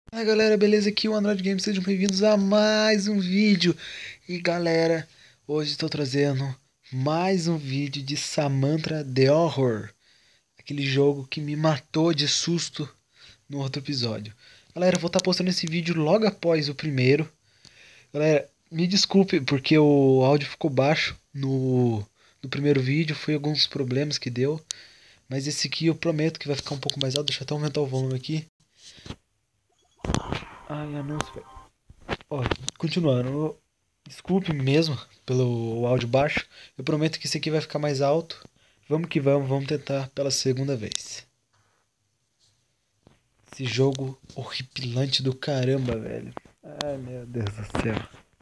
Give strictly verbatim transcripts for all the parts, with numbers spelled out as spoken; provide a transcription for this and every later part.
Fala galera, beleza? Aqui é o Android Games, sejam bem-vindos a mais um vídeo. E galera, hoje estou trazendo mais um vídeo de Samantha The Horror, aquele jogo que me matou de susto no outro episódio. Galera, eu vou estar postando esse vídeo logo após o primeiro. Galera, me desculpe porque o áudio ficou baixo no, no primeiro vídeo, foi alguns problemas que deu. Mas esse aqui eu prometo que vai ficar um pouco mais alto, deixa eu até aumentar o volume aqui. Ai, anúncio, velho. Ó, continuando, desculpe mesmo pelo áudio baixo. Eu prometo que esse aqui vai ficar mais alto. Vamos que vamos, vamos tentar pela segunda vez. Esse jogo horripilante do caramba, velho. Ai, meu Deus do céu.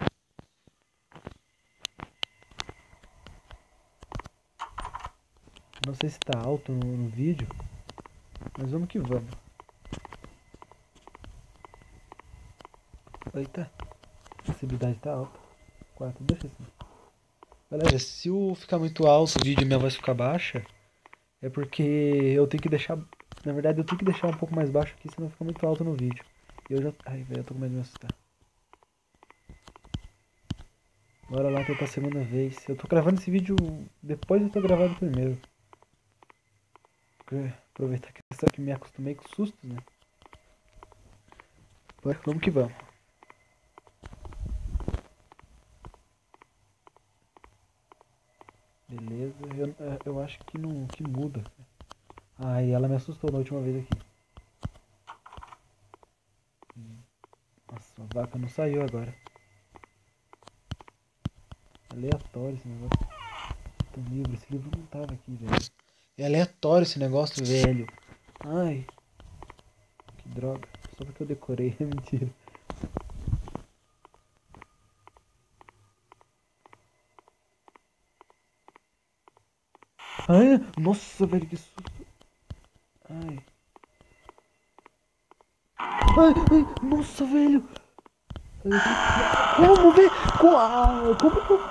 Não sei se tá alto no, no vídeo, mas vamos que vamos. Eita, a sensibilidade tá alta. quatro, deixa assim. Galera, se o ficar muito alto o vídeo e minha voz ficar baixa, é porque eu tenho que deixar. Na verdade, eu tenho que deixar um pouco mais baixo aqui, senão fica muito alto no vídeo. E eu já. Ai, velho, eu tô com medo de me assustar. Bora lá tentar a segunda vez. Eu tô gravando esse vídeo depois de eu ter gravado o primeiro. Pra aproveitar que eu que me acostumei com sustos, né? Bora, vamos que vamos. Beleza, eu, eu acho que não que muda. Ai, ela me assustou na última vez aqui. Nossa, a vaca não saiu agora. Aleatório esse negócio. Tem um livro, esse livro não tava aqui, velho. É aleatório esse negócio, velho. Ai, que droga. Só porque eu decorei, é mentira. Ai, nossa, velho, que susto. Ai. Ai, ai, nossa, velho. Como, velho? Como, ah, como que eu...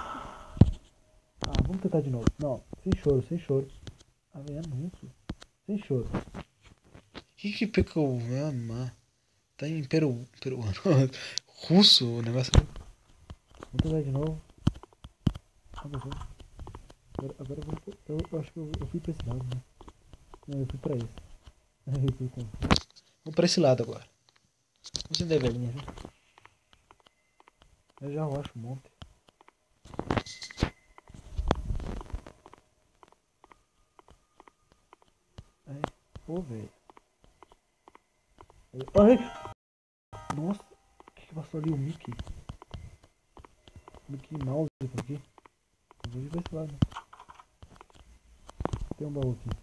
Ah, vamos tentar de novo. Não, sem choro, sem choro. Ah, velho, anúncio. Sem choro. Que que pecou? Ah, tá em peru... peruano. Russo o negócio. Vamos tentar de novo. Agora, agora eu, vou, eu, eu acho que eu, eu fui pra esse lado, né? Não, eu fui pra esse. Eu fui com... Vamos pra esse lado agora. Vamos acender a velhinha já. Eu já acho um monte. Ai, pô, velho. Ai! Nossa! O que que passou ali? O Mickey? Mickey Mouse por aqui? Eu vou ir pra esse lado. Tem um baú aqui.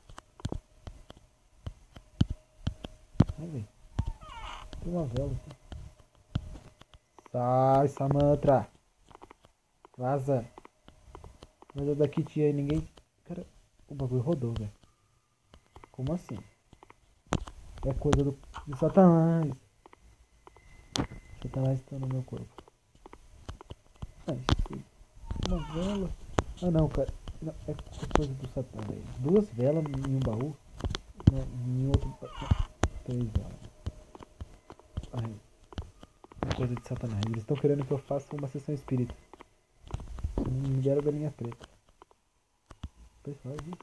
Ai, velho. Tem uma vela aqui. Sai, Samantha! Vaza! Vaza daqui, tia. Ninguém... Cara, o bagulho rodou, velho. Como assim? É coisa do... de Satanás. Satanás está no meu corpo. Ah, isso... Uma vela... Ah, não, cara. Não, é coisa do Satã, velho. Duas velas em um baú. Não, em outro... Três velas. Ai, é coisa de Satanás. Eles estão querendo que eu faça uma sessão espírita. Me deram galinha preta. Pessoal, viu?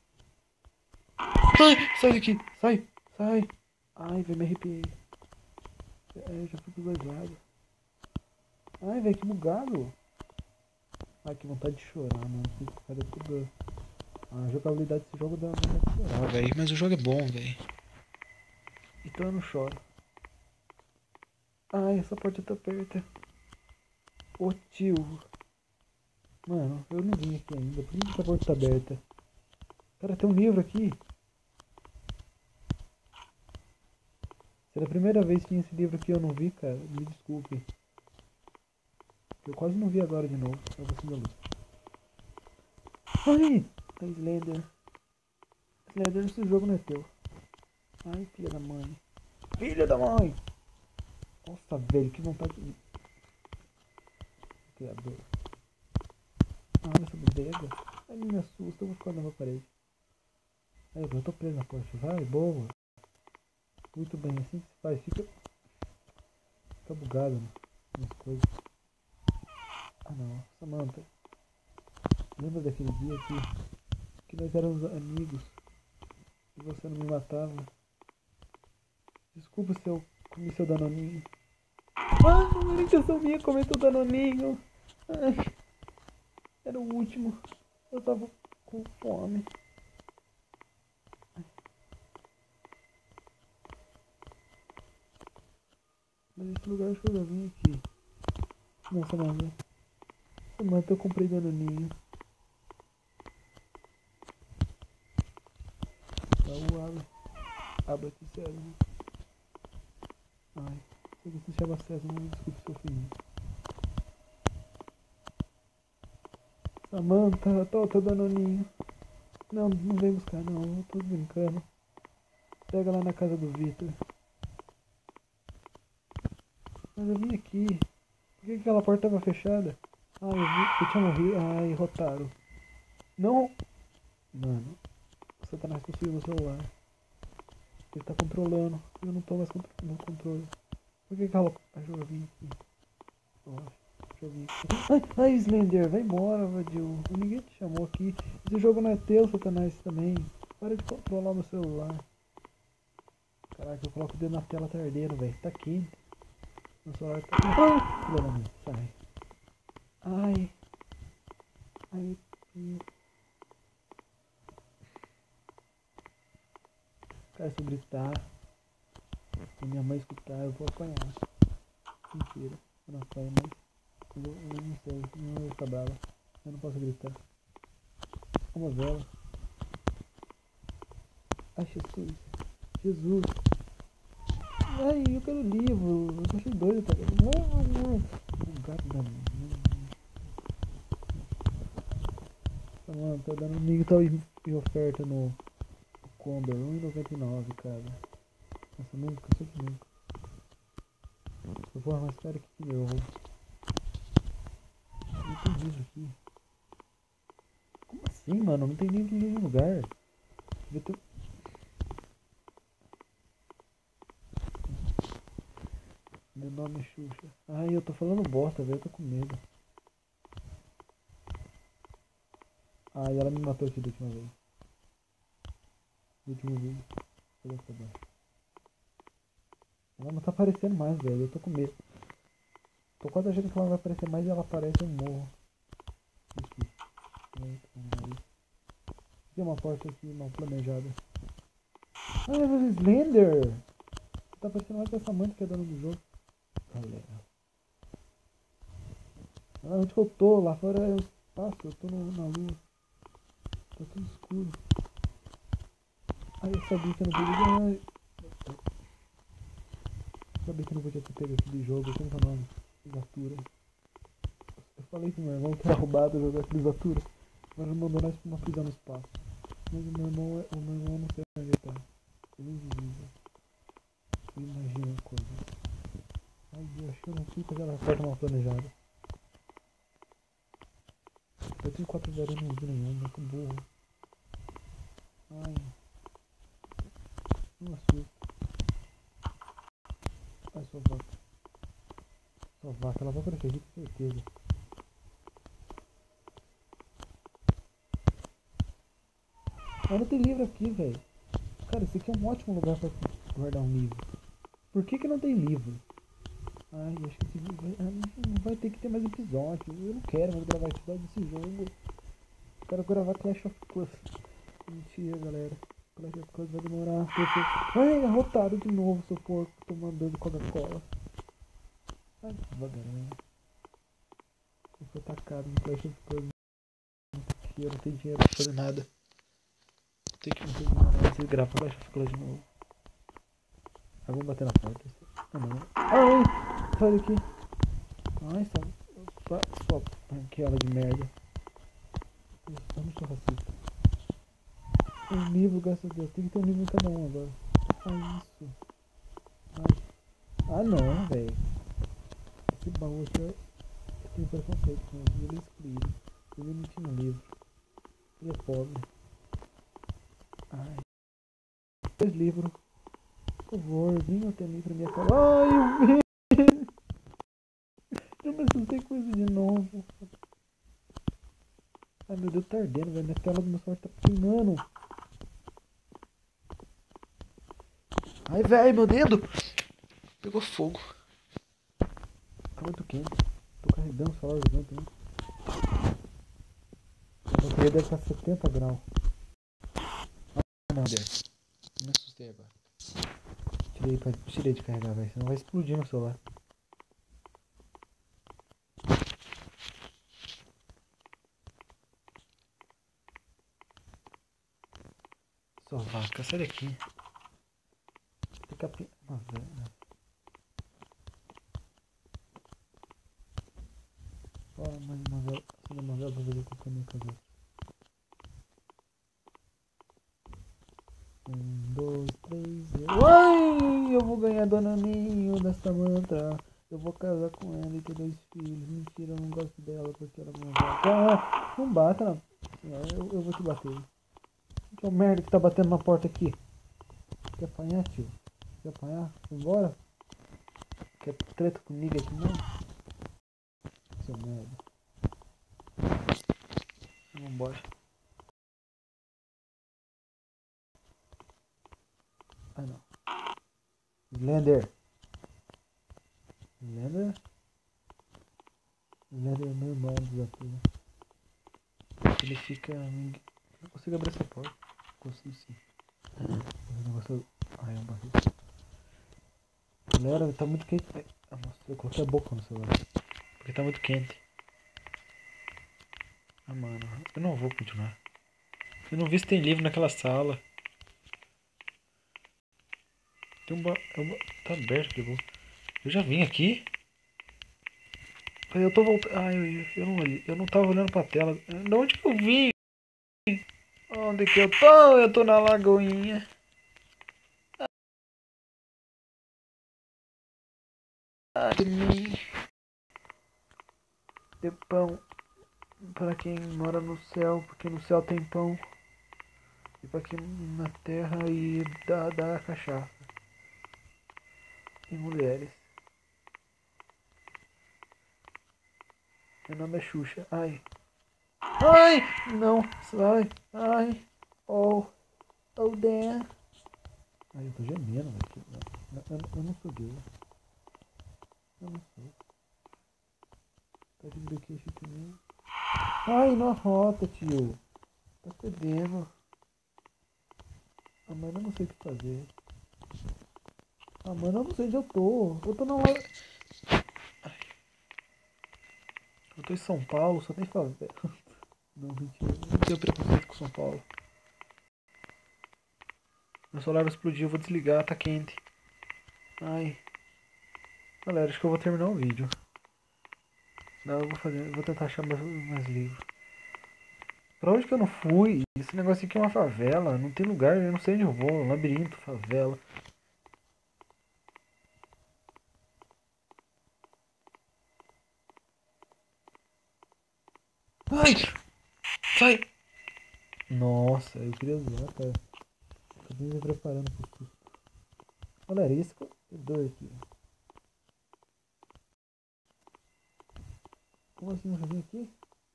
Ai, sai daqui! Sai! Sai! Ai, velho, me arrepiei. É, já fui pros dois lados. Ai, velho, que bugado! Ai, que vontade de chorar, mano. Cara, tudo... A jogabilidade desse jogo dá vontade de chorar, velho. Mas o jogo é bom, velho. Então eu não choro. Ai, essa porta tá aberta. Ô tio. Mano, eu não vim aqui ainda. Por que essa porta tá aberta? Cara, tem um livro aqui. Se é a primeira vez que tinha esse livro aqui eu não vi, cara, me desculpe. Eu quase não vi agora de novo. Eu vou acender a luz. Ai! Tá Slender. Slender, esse jogo não é teu. Ai, filha da mãe. Filha da mãe! Nossa, velho, que vontade de... Criador. Ah, essa bodega. Ai, me assusta, eu vou ficar na minha parede. Aí, eu tô preso na porta. Vai, boa. Muito bem, assim que se faz. Fica... Fica bugado, né? Umas coisas. Ah não, Samantha. Lembra daquele dia que, que nós éramos amigos e você não me matava? Desculpa se eu comi seu danoninho. Ah, não era intenção minha comer seu danoninho. Ai, era o último. Eu tava com fome. Mas esse lugar acho que eu já vim aqui. Não, Samantha. Samantha, eu comprei danoninho. Tá, o abre. Abre aqui, César. Ai, se você se chama César, não desculpe seu filho. Samantha, tô, tô danoninho. Não, não vem buscar não, eu tô brincando. Pega lá na casa do Victor. Mas eu vim aqui. Por que aquela porta tava fechada? Ah, eu vi, eu tinha morrido. Ai, Rotaro. Não! Mano, o Satanás conseguiu meu celular. Ele tá controlando. Eu não tô mais no controle. Por que aquela... Ah, deixa eu vir aqui. Deixa eu vir aqui. Ai, ai, Slender, vai embora, Vadil. Ninguém te chamou aqui. Esse jogo não é teu, Satanás, também. Para de controlar meu celular. Caraca, eu coloco o dedo na tela, tá ardendo, velho. Tá quente. Meu celular tá... Ah! Filha da mãe, sai. Ai. Ai, meu... Cara, se eu gritar, se minha mãe escutar, eu vou apanhar. Mentira. Eu não apanho, mas... Eu, eu não sei. Não vou ficar brava. Eu não posso gritar. Uma vela. Ai, Jesus. Jesus. Ai, eu quero livro. Eu tô achei doido, tá? Não, não. O gato da minha. Tá, mano, tá dando um amigo tá em oferta no Comber. um e noventa e nove, cara. Nossa, nunca, sempre nunca. Eu vou mais caro que que eu. Não tem livro aqui. Como assim, mano? Não tem livro em nenhum lugar. Ter... Meu nome é Xuxa. Ai, eu tô falando bosta, velho. Eu tô com medo. Ai, ela me matou aqui da última vez. No último vídeo. Cadê essa baixo? Ela não tá aparecendo mais, velho. Eu tô com medo. Tô quase achando que ela vai aparecer mais e ela aparece e eu morro. Tem uma porta aqui mal planejada. Ah, mas Slender! Tá parecendo mais com essa mãe que é dona do jogo. Galera. Ah, onde que eu tô? Lá fora é o espaço, eu tô no, na lua. Tá tudo escuro. Ai, eu sabia que eu não podia. Ai. Eu sabia que eu não podia ter pego aquele jogo. Como que é o nome? Zatura. Eu falei pro meu irmão que era roubado jogar aquele Zatura. Mas ele mandou nós pra uma prisão no espaço. Mas o meu irmão, o meu irmão não sei onde ele tá. Ele é invisível. Imagina a coisa. Ai, eu acho que eu não fui com aquela porta mal planejada. Eu tenho quatro zero e não vi nenhum, muito burro. Ai. Não assusta. Ai, sua vaca. Sua vaca, ela vai aparecer aqui com certeza. Mas não tem livro aqui, velho. Cara, esse aqui é um ótimo lugar pra guardar um livro. Por que que não tem livro? Ai, acho que esse vídeo vai, ah, vai ter que ter mais episódios. Eu não quero mais gravar episódio desse jogo. Eu quero gravar Clash of Clans. Mentira, galera. Clash of Clans vai demorar. Ai, arrotado de novo, seu porco. Tô mandando Coca-Cola. Ai, devagarão. Eu fui atacado no Clash of Clans. Eu não tenho dinheiro pra fazer nada. Tem que me terminar. Vocês gravam Clash of Clans de novo. Ah, vamos bater na porta. Ah, não. Ai, sai daqui. Ai, sua, sua ranqueada de merda. Eu não sou racista. Um livro, graças a Deus. Tem que ter um livro em cada um agora. Ah, isso. Ai. Ah, não, velho. Esse baú aqui, eu tenho preconceito com ele. Ele é excluído. Ele não tinha um livro. Ele é pobre. Ai. Dois livros. Por favor, venha até mim pra minha casa. Ai, eu vi. Eu me assustei com isso de novo. Ai meu Deus, tá ardendo, velho. Minha tela do meu celular tá queimando. Ai, velho, meu dedo pegou fogo. Tá muito quente. Tô carregando o celular jogando também. A bateria deve estar setenta graus. Ah, não, deve. Me assustei agora. Tirei, pra... Tirei de carregar, velho. Senão vai explodir no celular. Só vaca, sai daqui. Tem capim. Nossa, velho. Ó, mais uma vela. Acende uma vela pra ver o caminho com as outras. Um, dois, três e... Uai! Eu vou ganhar Dona Ninho da Samantha. Eu vou casar com ela e ter dois filhos. Mentira, eu não gosto dela porque ela não vai. Ah, não bata, não. Eu, eu vou te bater. Que é o merda que tá batendo na porta aqui? Quer apanhar, tio? Quer apanhar? Foi embora? Quer treta comigo aqui não? Seu merda. Vambora. Ah não. Slender. Slender? Slender é meu irmão do desafio. Ele fica... Não consigo abrir essa porta. Consigo sim. O negócio... Ai, é um barril. Galera, tá muito quente. Ah, nossa, eu coloquei a boca no celular. Porque tá muito quente. Ah, mano. Eu não vou continuar. Eu não vi se tem livro naquela sala. Tem um ba... Tá aberto, pegou. Eu já vim aqui. Eu tô voltando. Ah, eu, eu, não, eu não tava olhando pra tela. De onde que eu vim? Onde que eu tô? Eu tô na lagoinha. Ah, de mim. De pão. Para quem mora no céu. Porque no céu tem pão. E pra quem na terra e dá, dá cachaça. E mulheres. Meu nome é Xuxa. Ai. Ai! Não. Ai. Ai. Oh. Oh, damn. Ai, eu tô gemendo, velho. Eu, eu, eu não sou Deus. Eu não sou. Tá de brinquedo também. Ai, na rota, tio. Tá perdendo. Ah, mano, eu não sei o que fazer. Ah, mano, eu não sei onde eu tô. Eu tô na hora. Eu tô em São Paulo, só tem favela. Não, mentira. Não tenho preconceito com São Paulo. Meu celular vai explodir, eu vou desligar, tá quente. Ai. Galera, acho que eu vou terminar o vídeo. Não, eu vou fazer. Eu vou tentar achar mais, mais livros. Pra onde que eu não fui? Esse negócio aqui é uma favela. Não tem lugar, eu não sei onde eu vou. Labirinto, favela. Ai! Sai! Nossa, eu queria zoar, cara. Acabei me preparando pro susto. Galera, esse corredor aqui. Como assim eu já vim aqui?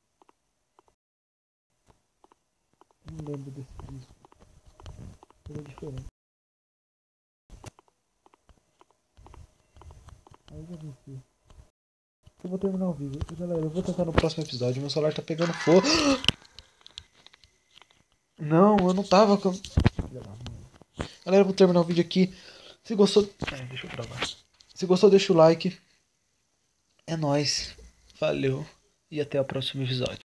Eu não lembro desse disco. Ele é diferente. Aí eu já vi aqui. Eu vou terminar o vídeo. Galera, eu vou tentar no próximo episódio. Meu celular tá pegando fogo. Não, eu não tava com... Galera, eu vou terminar o vídeo aqui. Se gostou... É, deixa eu gravar. Se gostou, deixa o like. É nóis. Valeu. E até o próximo episódio.